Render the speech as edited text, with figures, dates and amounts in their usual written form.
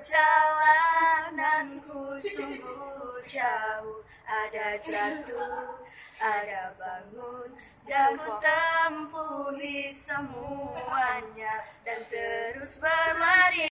Perjalananku sungguh jauh, ada jatuh, ada bangun, dan ku tempuhi semuanya dan terus berlari.